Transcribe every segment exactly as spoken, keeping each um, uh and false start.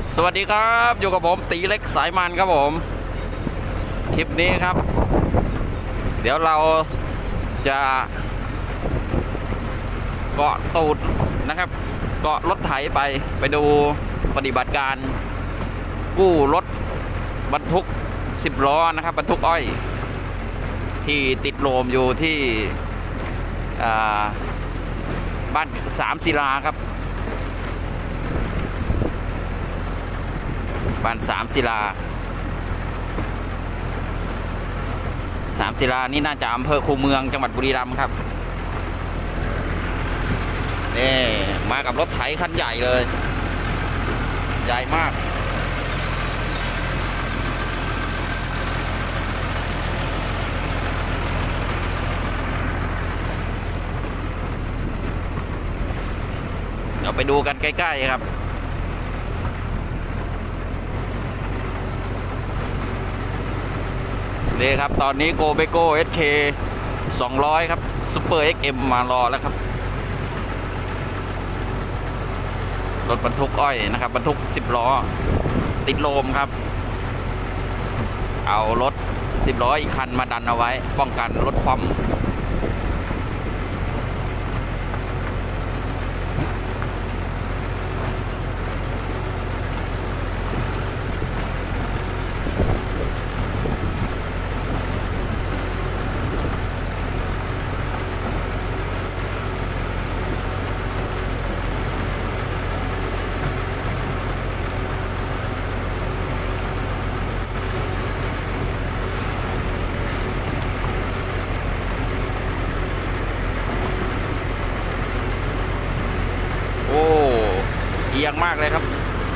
สวัสดีครับอยู่กับผมตีเล็กสายมันครับผมคลิปนี้ครับเดี๋ยวเราจะเกาะตูดนะครับเกาะรถไถไปไปดูปฏิบัติการกู้รถบรรทุกสิบล้อนะครับบรรทุกอ้อยที่ติดโลมอยู่ที่บ้านสามศิลาครับบ้านสามศิลาสามศิลานี่น่าจะอำเภอคูเมืองจังหวัดบุรีรัมย์ครับนี่มากับรถไถคันใหญ่เลยใหญ่มากเดี๋ยวไปดูกันใกล้ๆครับนี่ครับตอนนี้โกเบโก้ เอส เค สองร้อยครับซูเปอร์ เอ็กซ์ เอ็ม มารอแล้วครับรถบรรทุกอ้อยนะครับบรรทุกสิบล้อติดโลมครับเอารถสิบล้ออีกคันมาดันเอาไว้ป้องกันรถคว่ำเอียงมากเลยครับ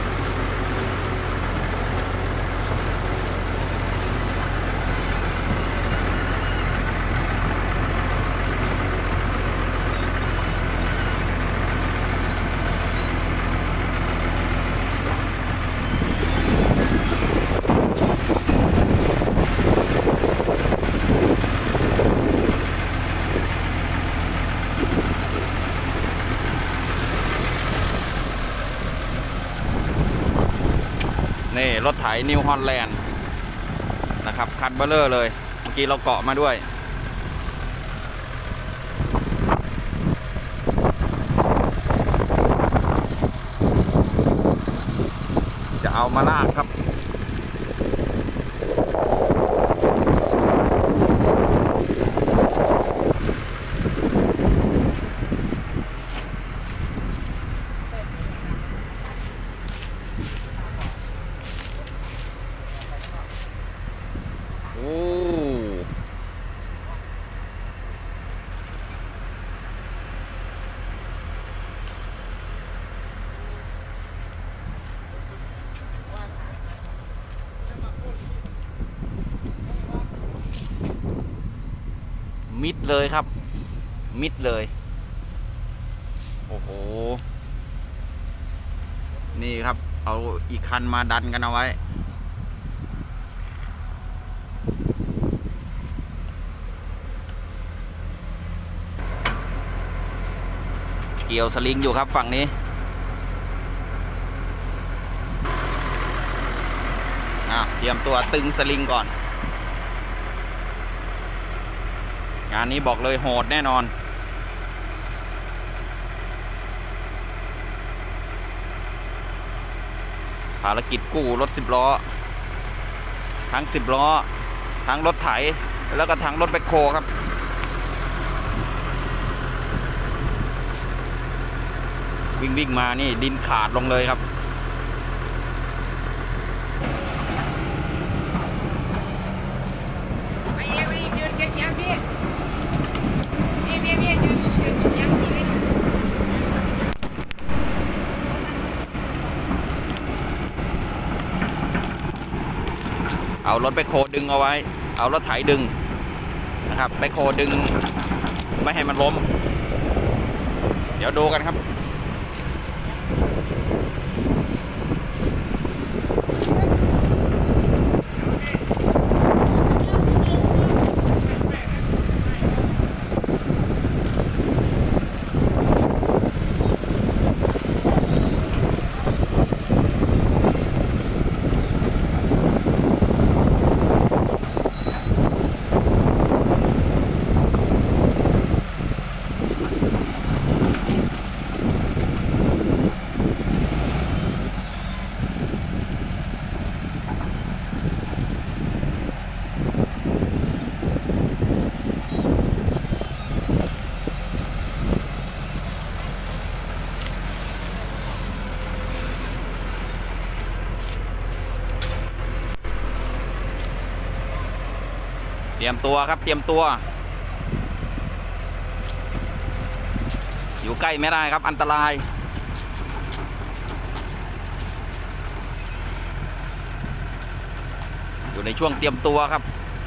นี่รถไถนิวฮอลแลนด์นะครับคันเบลเลอร์เลยเมื่อกี้เราเกาะมาด้วยจะเอามาลากครับโอ้มิดเลยครับมิดเลยโอ้โหนี่ครับเอาอีกคันมาดันกันเอาไว้เกี่ยวสลิงอยู่ครับฝั่งนี้อ่ะเตรียมตัวตึงสลิงก่อนงานนี้บอกเลยโหดแน่นอนภารกิจกู้รถสิบล้อทั้งสิบล้อทั้งรถไถแล้วก็ทั้งรถแบคโฮครับวิ่งวิ่งมานี่ดินขาดลงเลยครับเอารถแบคโฮดึงเอาไว้เอารถไถดึงนะครับแบคโฮดึงไม่ให้มันล้มเดี๋ยวดูกันครับรียมตัวครับเตรียมตัวอยู่ใกล้ไม่ได้ครับอันตรายอยู่ในช่วงเตรียมตัวครับ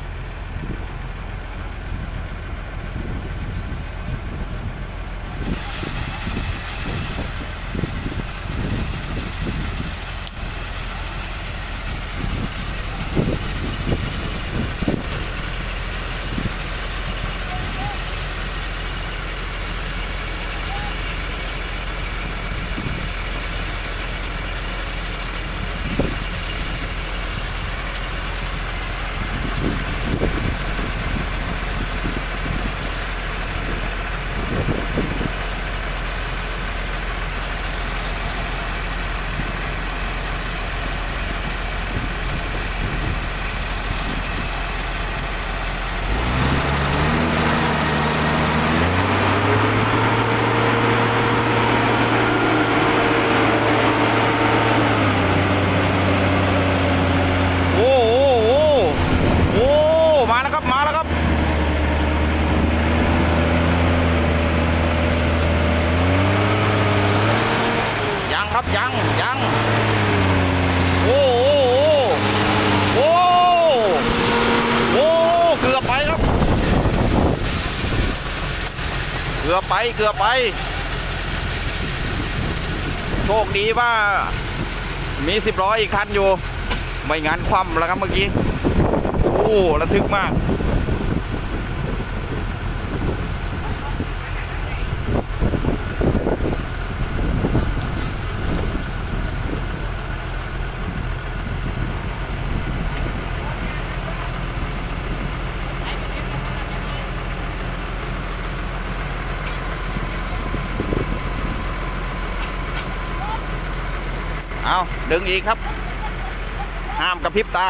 ยังยังโอ้โอ้โอ้โอ้เกือบไปครับเกือบไปเกือบไปโชคดีว่ามีสิบล้ออีกคันอยู่ไม่งั้นคว่ำแล้วครับเมื่อกี้โอ้ระทึกมากเอาดึงอีกครับห้ามกระพริบตา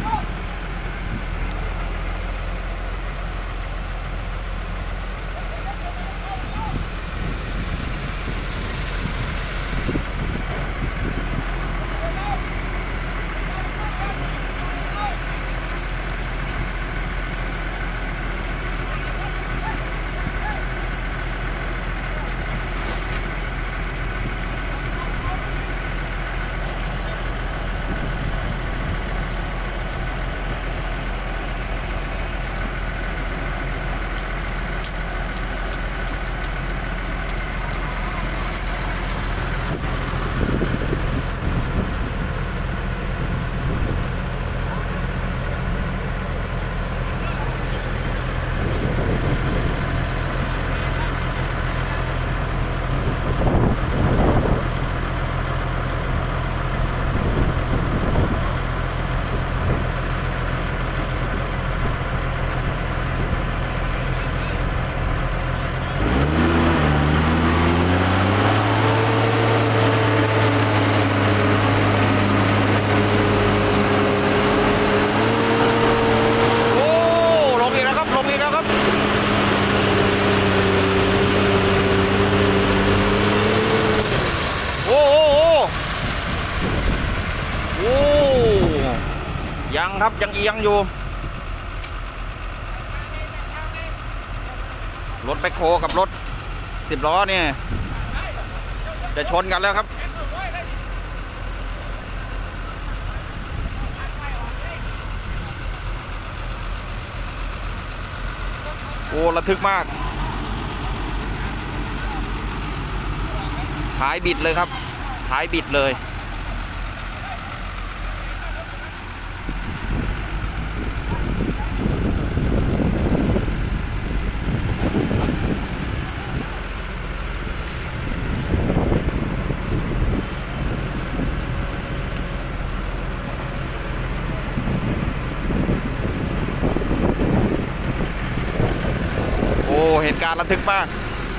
ยังครับยังเอียงอยู่รถแบคโฮกับรถสิบล้อเนี่ยจะชนกันแล้วครับโอ้ระทึกมากท้ายบิดเลยครับท้ายบิดเลยเหตุการณ์ระทึกมาก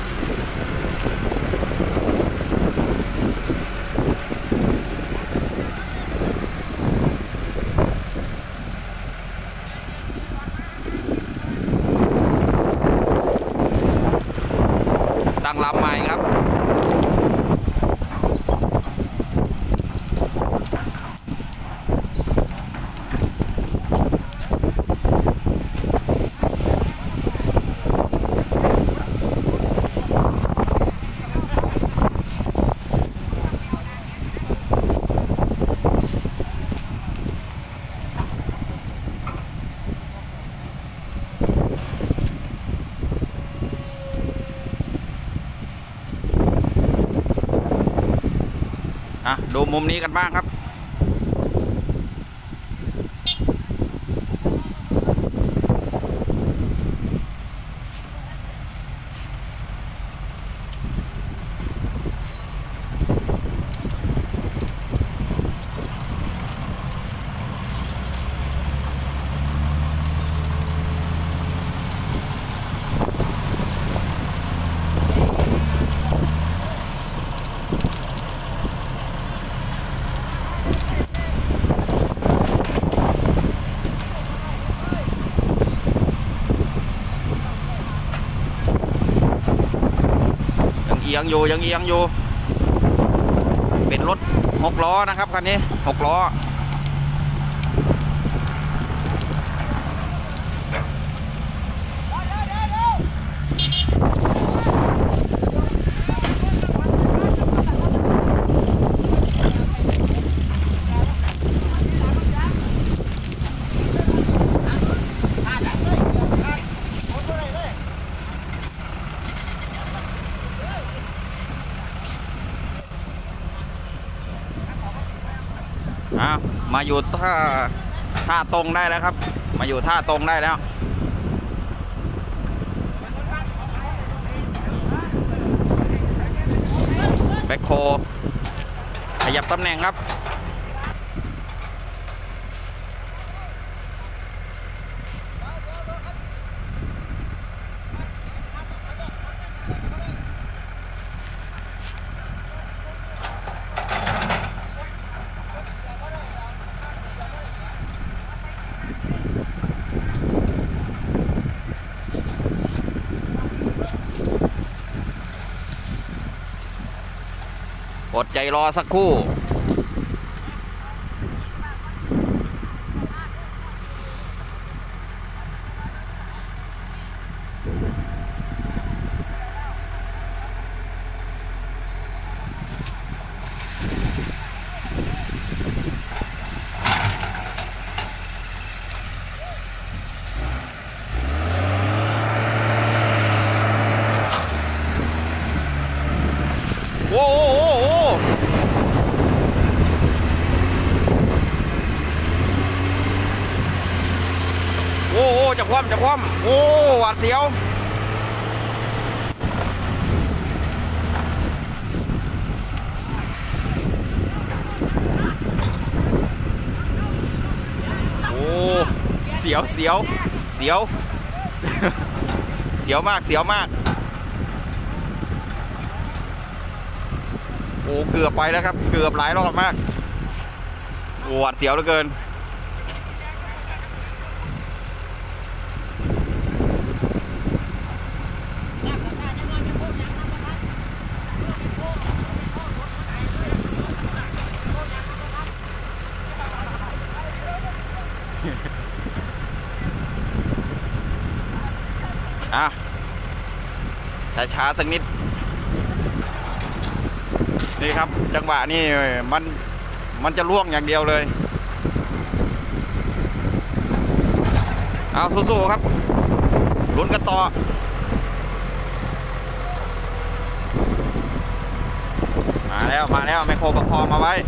ตั้งลำใหม่ครับอ่ะดูมุมนี้กันบ้างครับเอียงอยู่ยังเอียงอยู่เป็นรถหกล้อนะครับคันนี้หกล้อมาอยู่ท่าท่าตรงได้แล้วครับมาอยู่ท่าตรงได้แล้วแบ็คโฮขยับตำแหน่งครับอดใจรอสักครู่โอ้โหโอ้โหจะคว่ำจะคว่ำโอ้หวาดเสียวโอ้เสียวเสียวเสียวเสียวมากเสียวมากโอ้เกือบไปแล้วครับเกือบหลายรอบมากหวาดเสียวเหลือเกินอ่ะช้าๆสักนิดนี่ครับจังหวะนี่มันมันจะล่วงอย่างเดียวเลยเอาสู้ๆครับลุ้นกันต่อมาแล้วมาแล้วแมคโครประคองมาไว้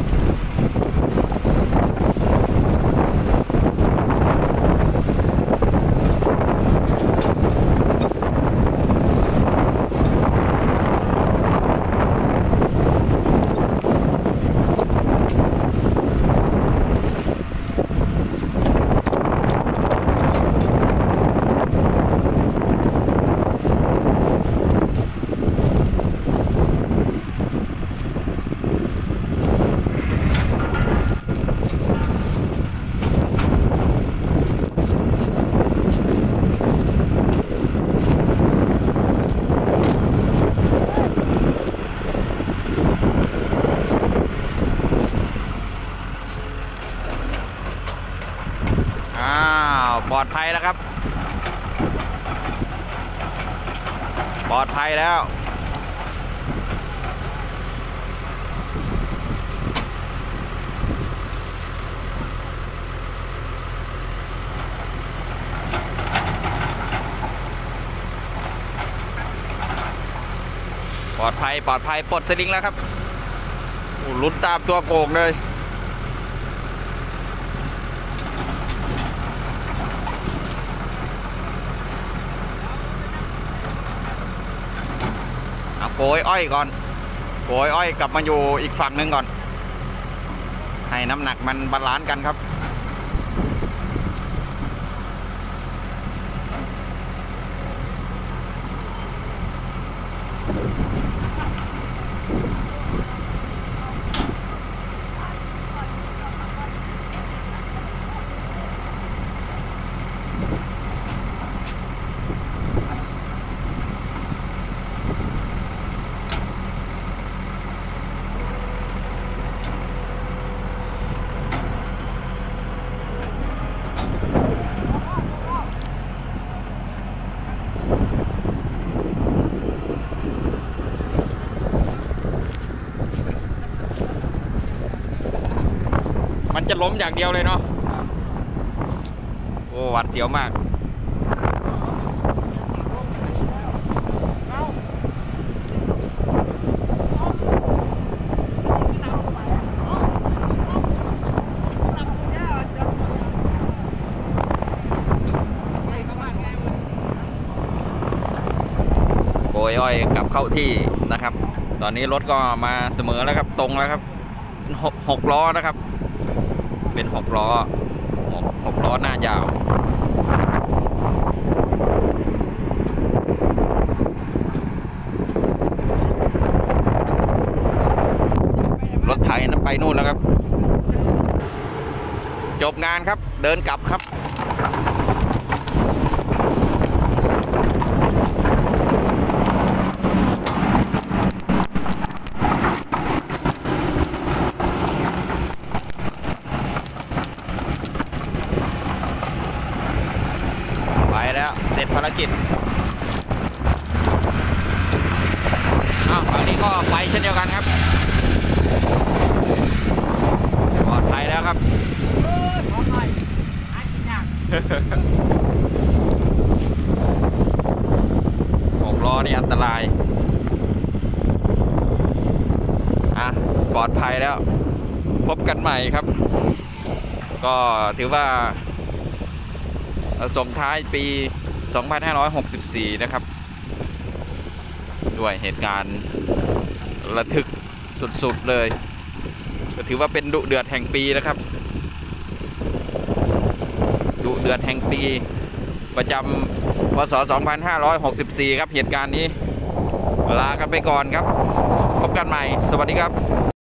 ปลอดภัยแล้วครับปลอดภัยแล้วปลอดภัยปลอดภัยปลดสลิงแล้วครับอ้ลุ้นตามตัวโกงเลยโกยอ้อยก่อนโกยอ้อยกลับมาอยู่อีกฝั่งหนึ่งก่อนให้น้ำหนักมันบาลานซ์กันครับมันจะล้มอย่างเดียวเลยเนาะโอ้หวาดเสียวมากโกยอ้อยกลับเข้าที่นะครับ ตอนนี้รถก็มาเสมอแล้วครับตรงแล้วครับหกหกล้อนะครับเป็นหกล้อหกหกล้อหน้ายาวรถไถนั้นไปนู่นแล้วครับจบงานครับเดินกลับครับแล้วเสร็จภารกิจอ้าวฝั่งนี้ก็ไปเช่นเดียวกันครับปลอดภัยแล้วครับหกล้อนี่อันตรายอ่ะปลอดภัยแล้วพบกันใหม่ครับก็ถือว่าส่งท้ายปี สองพันห้าร้อยหกสิบสี่ นะครับ ด้วยเหตุการณ์ระทึกสุดๆเลยก็ถือว่าเป็นดุเดือดแห่งปีนะครับดุเดือดแห่งปีประจำพ.ศ. สองพันห้าร้อยหกสิบสี่ ครับเหตุการณ์นี้ลากันไปก่อนครับพบกันใหม่สวัสดีครับ